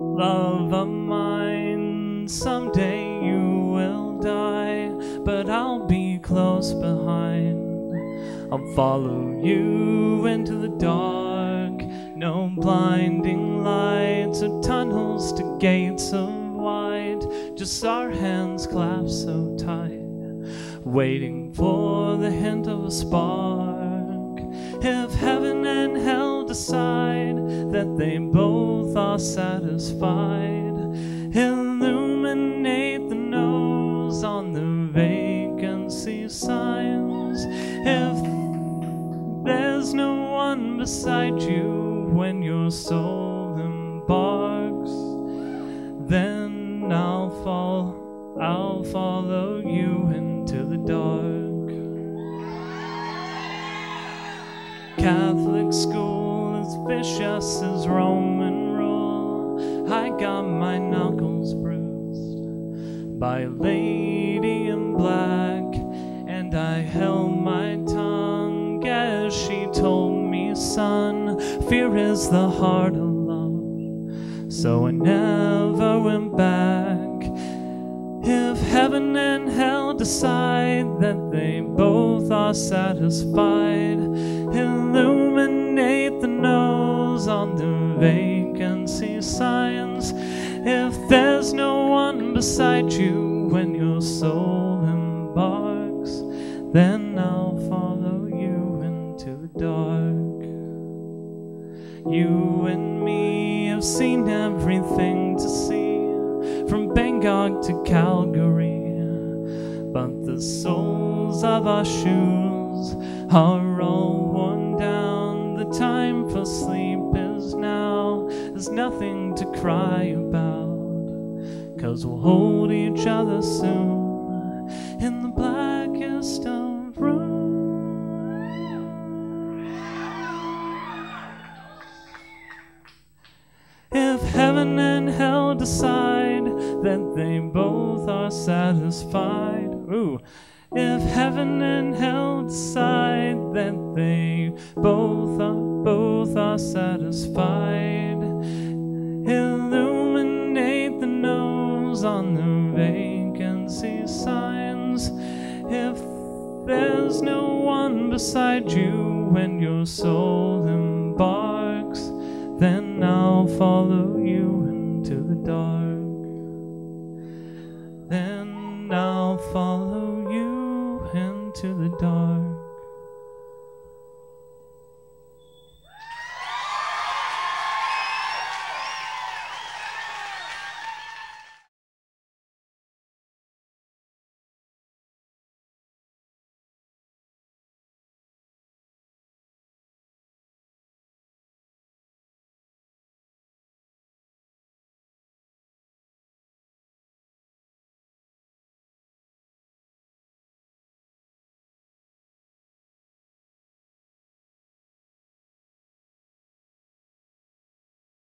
Love of mine, someday you will die, but I'll be close behind. I'll follow you into the dark. No blinding lights or tunnels to gates of white, just our hands clasped so tight, waiting for the hint of a spark. If heaven and hell decide that they both are satisfied, illuminate the nose on the vacancy signs. If there's no one beside you when your soul embarks, then I'll follow you into the dark. Catholic school is vicious as Roman rule. I got my knuckles bruised by a lady in black, and I held my tongue as she told me, son, fear is the heart of love. So I never went back. If heaven and hell decide that they both are satisfied, illuminate the nose on the vacancy signs. If there's no one beside you when your soul embarks, then I'll follow you into the dark. You and me have seen everything to see, from Bangkok to Calgary, but the soles of our shoes are all worn down. The time for sleep is now. There's nothing to cry about, 'cause we'll hold each other soon in the blackest of rooms. If heaven and hell decide that they both are satisfied, if heaven and hell decide that they both are satisfied, illuminate the nose on the vacancy signs. If there's no one beside you when your soul embarks, then I'll follow you into the dark. Then I'll follow you into the dark.